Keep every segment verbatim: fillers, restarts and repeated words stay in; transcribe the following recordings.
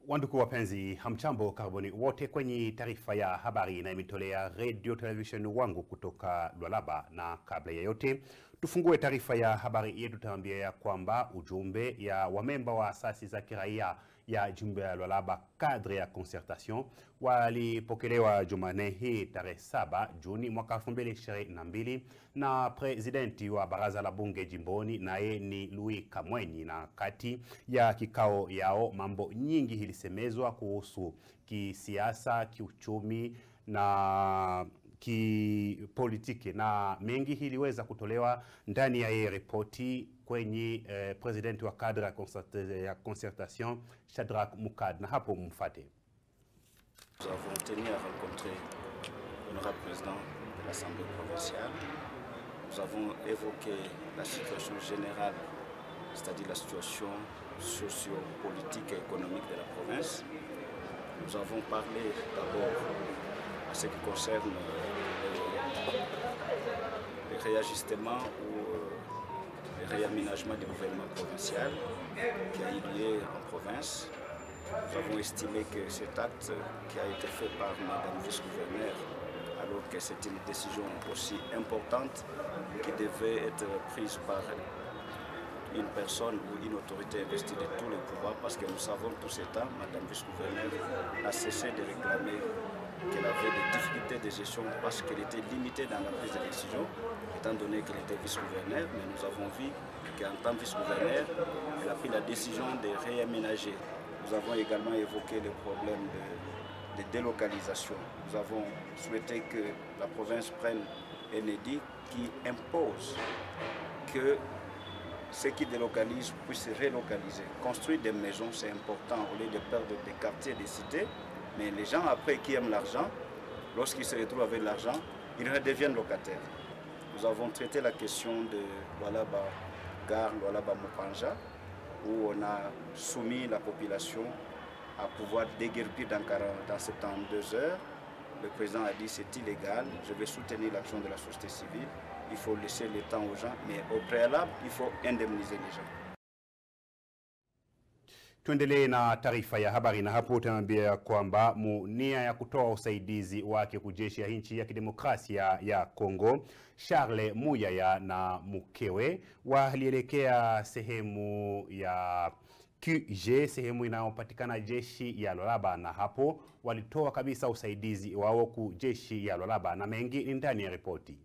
Wanduku wapenzi, hamchambo karibuni wote kwenye taarifa ya habari na imitolea radio television wangu kutoka Lualaba, na kabla ya yote tufungue taarifa ya habari yetu tuambie ya kwamba ujumbe ya wamemba wa asasi za kiraia ya jimbo ya Lualaba cadre ya concertation walipokelewa Jumanne hii tarehe saba Juni mwaka elfu mbili ishirini na mbili na presidenti wa baraza la bunge jimboni naye ni Louis Kamwenyi, na kati ya kikao yao mambo nyingi ilisemezwa kuhusu kisiasa, kiuchumi na kipolitiki, na mengi iliweza kutolewa ndani ya hii ripoti kwenye eh, presidenti wa cadre ya concertation Shadrach Mukad, na hapo mfate. Nous avons tenu à rencontrer l'honorable président de l'Assemblée provinciale. Nous avons évoqué la situation générale, c'est-à-dire la situation socio-politique et économique de la province. Nous avons parlé d'abord à ce qui concerne le réajustement ou le réaménagement du gouvernement provincial qui a eu lieu en province. Nous avons estimé que cet acte qui a été fait par Madame vice-gouverneur, alors que c'est une décision aussi importante qui devait être prise par une personne ou une autorité investie de tous les pouvoirs, parce que nous savons tout ce temps, Madame vice-gouverneur a cessé de réclamer qu'elle avait des difficultés de gestion parce qu'elle était limitée dans la prise de décision, étant donné qu'elle était vice-gouverneur, mais nous avons vu qu'en tant que vice-gouverneur, elle a pris la décision de réaménager. Nous avons également évoqué le problème de, de délocalisation. Nous avons souhaité que la province prenne un édit qui impose que ceux qui délocalisent puissent relocaliser. Construire des maisons, c'est important au lieu de perdre des quartiers, des cités. Mais les gens après qui aiment l'argent, lorsqu'ils se retrouvent avec l'argent, ils redeviennent locataires. Nous avons traité la question de Lualaba Gare, Lualaba Mopanja, où on a soumis la population à pouvoir déguerpir dans, dans soixante-douze heures. Le président a dit c'est illégal, je vais soutenir l'action de la société civile, il faut laisser le temps aux gens, mais au préalable, il faut indemniser les gens. Tuendelee na taarifa ya habari, na hapo tunaambia kwamba nia ya kutoa usaidizi wake kujeshi ya nchi ya kidemokrasia ya Kongo, Charles Muyaya na mkewe walielekea sehemu ya Q G, sehemu inayopatikana jeshi ya Lualaba, na hapo walitoa kabisa usaidizi wao ku jeshi ya Lualaba, na mengi ni ndani ya ripoti.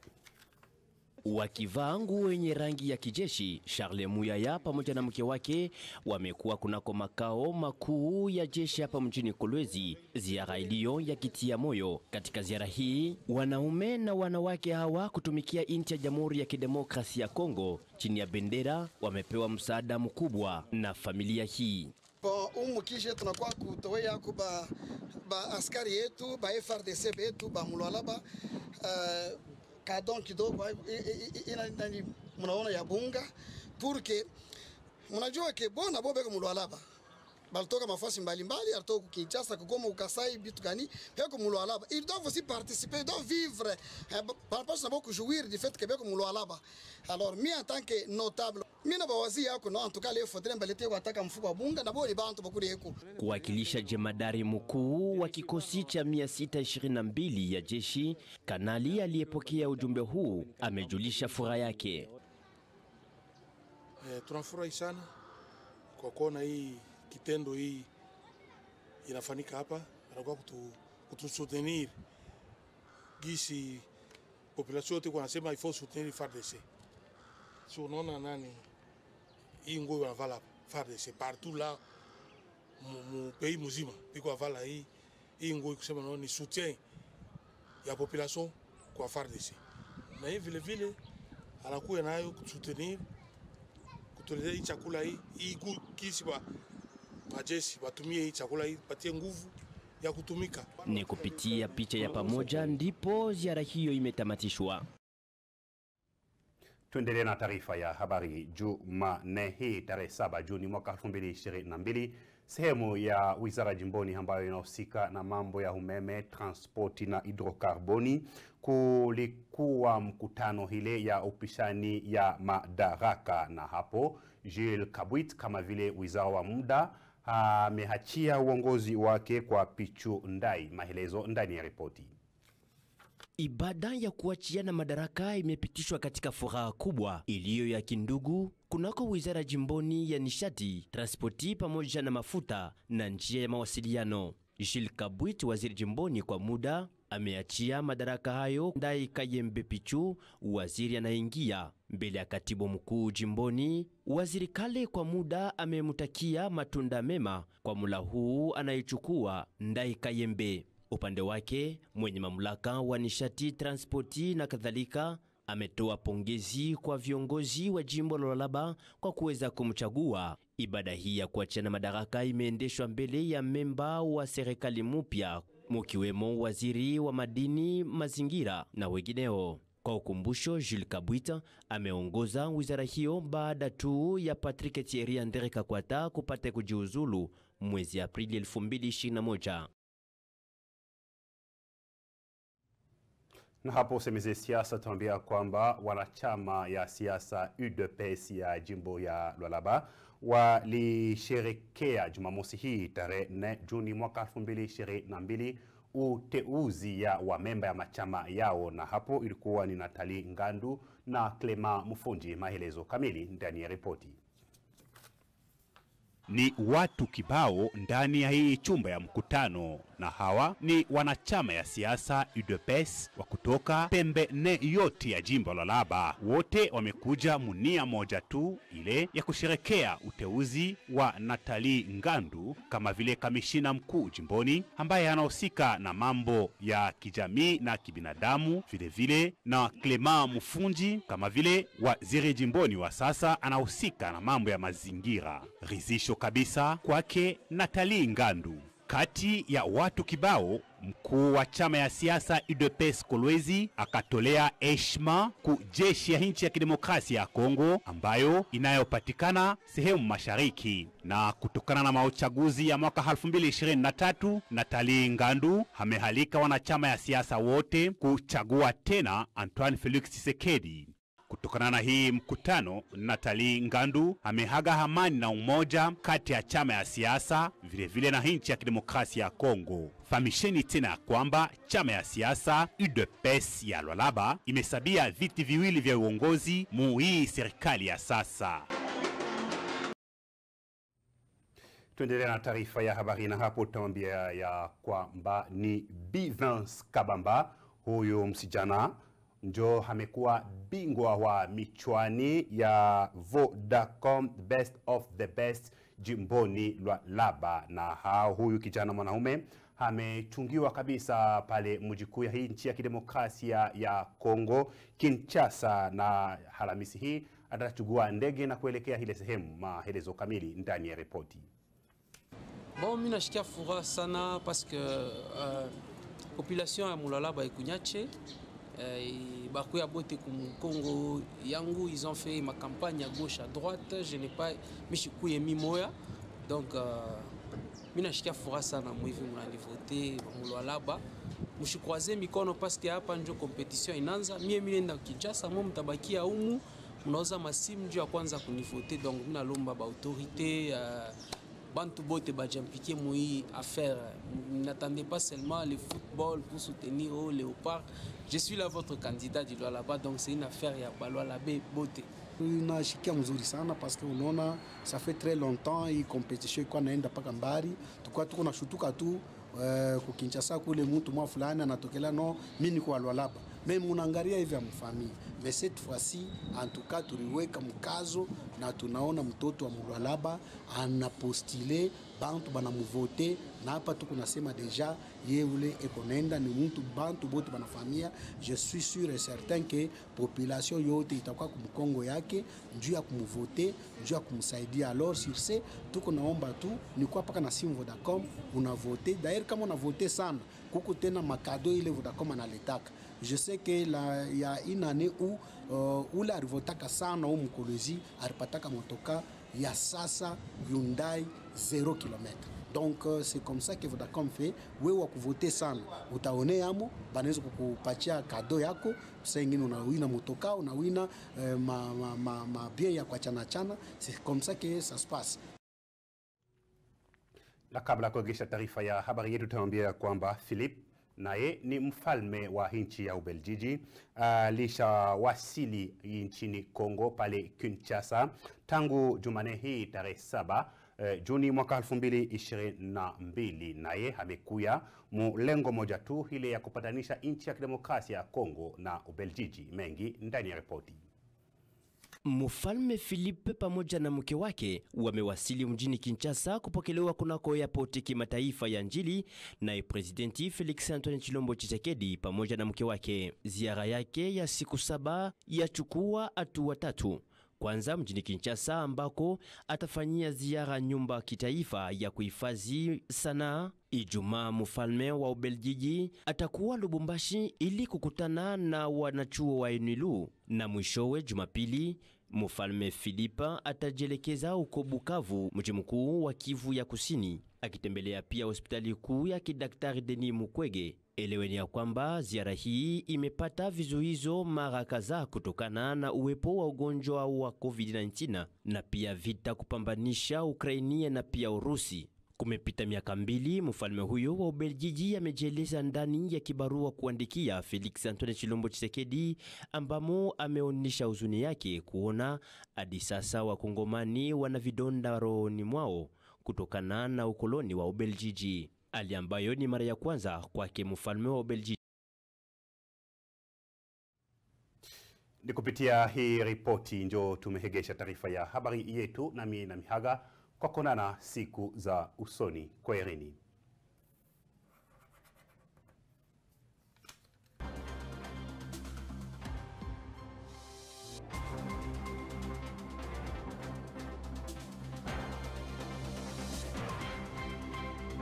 Wakivaa nguo yenye rangi ya kijeshi, Charles Muyaya pamoja na mke wake wamekuwa kunako makao makuu ya jeshi hapa mjini Kolwezi, ziara iliyo ya kitia moyo. Katika ziara hii, wanaume na wanawake hawa kutumikia nchi ya Jamhuri ya Kidemokrasia ya Kongo chini ya bendera wamepewa msaada mkubwa na familia hii. Bon, umukishe tunakuwa kutowea kuba ba askari yetu, ba F R D C yetu, ba Lualaba uh, kadon kidogo ina nani mnaona ya bunga porque mnajua ke bona bobe kwa Lualaba balitoka mafasi mbalimbali, alitoka Kinshasa, Kigoma, Kasai, bitu gani peko Lualaba. Ils doivent aussi participer, ils doivent vivre par rapport à beaucoup jouir du fait que beko Lualaba. Alors mi en tant que notable mina bawazi yako no en tout cas leo faudrait mbalete wataka mfuko wa bunga na boli bantu bakuri yeko. Kuwakilisha jemadari mkuu wa kikosi cha mia sita ishirini na mbili ya jeshi, kanali aliyepokea ujumbe huu amejulisha furaha yake. Eh, tunafurahi sana kwa kuona hii kitendo hii inafanyika hapa, anakuwa kutu kutusoutenir gisi population yote kwa nasema il faut soutenir F A R D C. Si unaona nani hii nguo wanavala F A R D C partout là mu pays mzima biko wavala hii hii nguo kusema no ni soutien ya population kwa F A R D C, na hivi vile vile anakuwa nayo kusoutenir kutoletea hii chakula hii hii kisi wa majeshi watumie hii chakula hii patie nguvu ya kutumika. Ni kupitia picha ya pamoja ndipo ziara hiyo imetamatishwa. Tuendelee na taarifa ya habari. Jumanne hii tarehe saba Juni mwaka elfu mbili ishirini na mbili, sehemu ya wizara jimboni ambayo inahusika na mambo ya umeme, transporti na hidrokarboni, kulikuwa mkutano hile ya upishani ya madaraka, na hapo Jules Kabwit kama vile wizara wa muda amehachia uongozi wake kwa Pichu Ndai. Maelezo ndani ya ripoti. Ibada ya kuachiana madaraka imepitishwa katika furaha kubwa iliyo ya kindugu kunako wizara jimboni ya nishati, transporti pamoja na mafuta na njia ya mawasiliano. Jules Kabwit, waziri jimboni kwa muda, ameachia madaraka hayo Ndai Kayembe Pichu, waziri anaingia mbele ya katibu mkuu jimboni. Waziri Kale kwa muda amemutakia matunda mema kwa mula huu anaichukua Ndai Kayembe. Upande wake, mwenye mamlaka wa nishati, transporti na kadhalika ametoa pongezi kwa viongozi wa jimbo la Lualaba kwa kuweza kumchagua. Ibada hii ya kuachana madaraka imeendeshwa mbele ya memba wa serikali mpya, mkiwemo waziri wa madini, mazingira na wengineo. Kwa ukumbusho, Jules Kabwita ameongoza wizara hiyo baada tu ya Patrick Thierry Andere Kakwata kupata kujiuzulu mwezi Aprili elfu mbili ishirini na moja. Na hapo usemeze siasa tuambia kwamba wanachama ya siasa U D P S ya jimbo ya Lualaba walisherekea Jumamosi hii tarehe nne Juni mwaka elfu mbili ishirini na mbili uteuzi ya wa memba ya machama yao, na hapo ilikuwa ni Nathalie Ngandu na Clement Mufunji. Maelezo kamili ndani ya ripoti. Ni watu kibao ndani ya hii chumba ya mkutano, na hawa ni wanachama ya siasa U D P S wa kutoka pembe ne yote ya jimbo la Lualaba. Wote wamekuja munia moja tu, ile ya kusherekea uteuzi wa Nathalie Ngandu kama vile kamishina mkuu jimboni ambaye anahusika na mambo ya kijamii na kibinadamu, vile vile na Clement Mufunji kama vile waziri jimboni wa sasa anahusika na mambo ya mazingira. Rizisho kabisa kwake Nathalie Ngandu. Kati ya watu kibao, mkuu wa chama ya siasa U D P S Kolwezi akatolea heshima ku jeshi ya nchi ya kidemokrasia ya Kongo ambayo inayopatikana sehemu mashariki. Na kutokana na mauchaguzi ya mwaka elfu mbili ishirini na tatu, Nathalie Ngandu amehalika wanachama ya siasa wote kuchagua tena Antoine Felix Tshisekedi. Kutokana na hii mkutano, Nathalie Ngandu amehaga amani na umoja kati ya chama ya siasa vile vile na nchi ya kidemokrasia ya Kongo. Famisheni tena kwamba chama ya siasa U D P S ya Lualaba imesabia viti viwili vya uongozi mu hii serikali ya sasa. Tuendelea na taarifa ya habari, na hapo tuambia ya kwamba ni Bivance Kabamba, huyo msijana njo amekuwa bingwa wa michwani ya Vodacom Best of the Best jimboni Lualaba. Na hao huyu kijana mwanaume amechungiwa kabisa pale mji kuu ya hii nchi ya kidemokrasia ya Kongo, Kinshasa, na Alhamisi hii atachukua ndege na kuelekea ile sehemu. Maelezo kamili ndani ya ripoti. Bon, mimi nashikia furaha sana parce que euh, population ya Lualaba ikunyache Euh, Bakuya Bote comme Congo Yangu, ils ont fait ma campagne à gauche à droite, je n'ai pas Michikuye Mimoya, donc mina shikia furaha sana mwivi mnani vote Lualaba. Mshikwaze mikono parce que hapa ndio competition inaanza. Mie mimi nenda Kinshasa, mmo mtabakia humu mnauza masimu ndio ya kwanza kunivote, donc mina lomba ba autorité uh, Bantu bote bajampiqué moi affaire. N'attendez pas seulement le football pour soutenir au Léopard. Je suis là votre candidat du Lualaba, donc c'est une affaire ya Lualaba bote. Tunashikia mzuri sana parce que unaona ça fait très longtemps hii competition iko naenda paka mbali. Tukua tuko na shutuka tu uh, ku Kinshasa kule mtu mwa fulani anatokela no mimi niko wa Lualaba. Mais munaangalia hivi amfamii. Mais cette fois-ci en tout cas tuliweka mkazo na tunaona mtoto wa Lualaba anapostile bantu banamuvote, na hapa tuko nasema deja ye ule ekonenda ni mtu bantu bote banafamia. Je suis sûr et certain que population yote itakuwa kumkongo yake njuu ya kumuvote, njuu ya kumsaidia. Alors sur ce tuko naomba tu ni kwa paka na simu Vodacom unavote. D'ailleurs kama unavote sana kuko tena makado ile Vodacom analetaka. Je sais que la il y a une année où uh, ule arivotaka sana au Mkolwezi aripataka motoka ya sasa Hyundai zéro kilomètre. Donc uh, c'est comme ça que Vodacom fait. Wewe wa kuvote sana utaone amo banaweza kukupatia kado yako, sengine unawina motoka, unawina eh, ma ma ma, ma bien ya kwa chana chana. C'est comme ça que ça se passe. Na kabla kuegesha taarifa ya habari yetu tunaambia kwamba Philip naye ni mfalme wa nchi ya Ubeljiji alishawasili uh, nchini Kongo pale Kinshasa tangu Jumane hii tarehe saba uh, Juni mwaka elfu mbili ishirini na mbili. Naye amekuya mlengo moja tu, ile ya kupatanisha nchi ya kidemokrasia ya Kongo na Ubeljiji. Mengi ndani ya ripoti. Mfalme Philippe pamoja na mke wake wamewasili mjini Kinshasa kupokelewa kunako airport kimataifa ya Njili na presidenti Felix Antoine Tshilombo Tshisekedi pamoja na mke wake. Ziara yake ya siku saba yachukua hatua tatu. Kwanza mjini Kinshasa ambako atafanyia ziara nyumba kitaifa ya kuhifadhi sanaa. Ijumaa mfalme wa Ubeljiji atakuwa Lubumbashi ili kukutana na wanachuo wa Enilu, na mwishowe Jumapili mfalme Philippe atajelekeza huko Bukavu, mji mkuu wa Kivu ya Kusini, akitembelea pia hospitali kuu ya kidaktari Denis Mukwege. Eleweni ya kwamba ziara hii imepata vizuizo mara kadhaa kutokana na uwepo wa ugonjwa wa COVID nineteen na pia vita kupambanisha Ukrainia na pia Urusi. Kumepita miaka mbili, mfalme huyo wa Ubeljiji amejieleza ndani ya kibarua kuandikia Felix Antoine Tshilombo Tshisekedi, ambamo ameonyesha huzuni yake kuona hadi sasa wakongomani wana vidonda rohoni mwao kutokana na ukoloni wa Ubeljiji, hali ambayo ni mara ya kwanza kwake mfalme wa Ubeljiji. Ni kupitia hii ripoti njo tumehegesha taarifa ya habari yetu, nami na mihaga kwa konana siku za usoni. Kwaherini.